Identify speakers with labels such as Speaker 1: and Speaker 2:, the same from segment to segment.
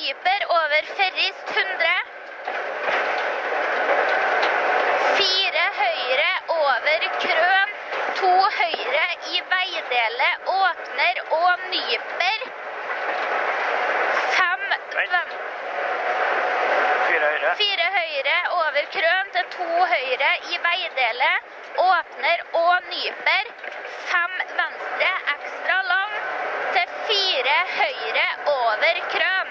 Speaker 1: nyper over Ferrist 100. 4 høyre over krøn. 2 høyre i veidelet åpner og nyper. 4 høyre over krøn til 2 høyre i veidelet åpner og nyper. 5 venstre ekstra lang til 4 høyre over krøn.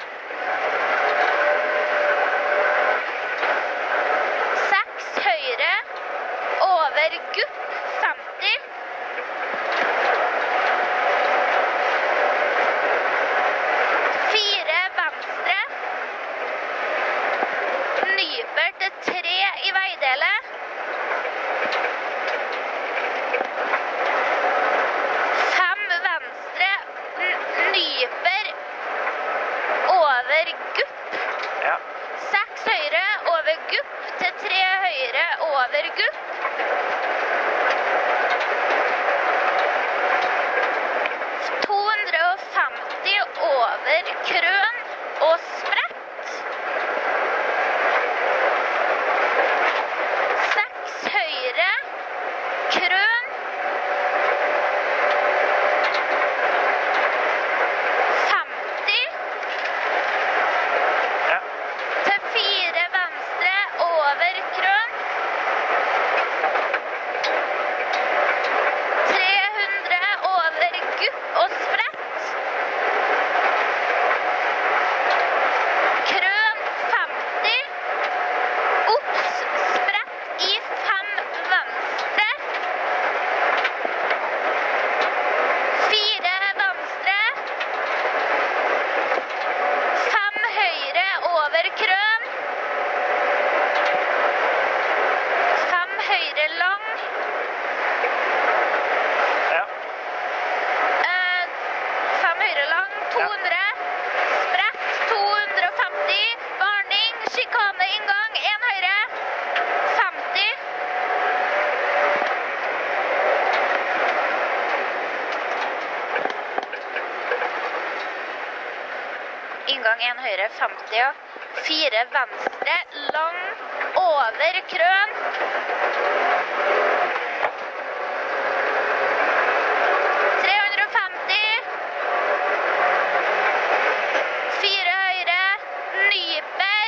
Speaker 1: 6 høyre over gupp 50. 4 venstre. Nyper til 3 i veidelet. 5 venstre. Nyper over gupp.
Speaker 2: Ja.
Speaker 1: 6 høyre over gupp til 3 høyre over gupp. 250 over krøn og spredt. 6 høyre, krøn. 50.
Speaker 2: Ja.
Speaker 1: Til 4 venstre over krøn. 300 over gupp og spredt. Krøn 50. Opps, spredt i 5 venstre. 4 venstre. 5 høyre over krøn. 5 høyre lang.
Speaker 2: Ja.
Speaker 1: 5 høyre lang, 200. Spredt, 250. Varning, skikane inngang, 1 høyre. 50. Inngang 1 høyre, 50, ja. 4 venstre, lang, over krøn. 350. 4 høyre, nyper.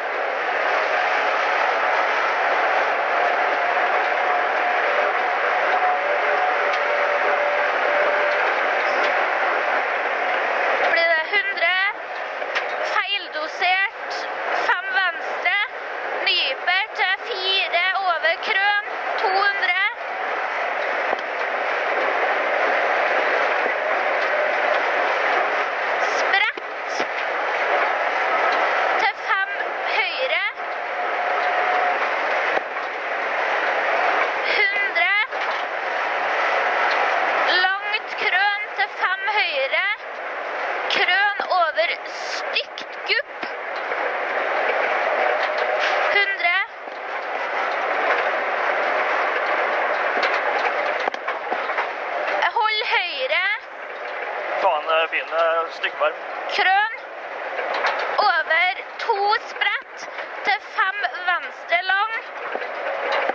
Speaker 1: 100. Feildosert. 5 venstre. Nyper til 4 over krøn. 200. Spredt. Til 5 høyre. 100. Langt krøn til 5 høyre. Krøn over stygt gupp. 100. Hold høyre.
Speaker 2: Faen, bilen er styggvarm.
Speaker 1: Krøn. Over 2 spredt til 5 venstre lang.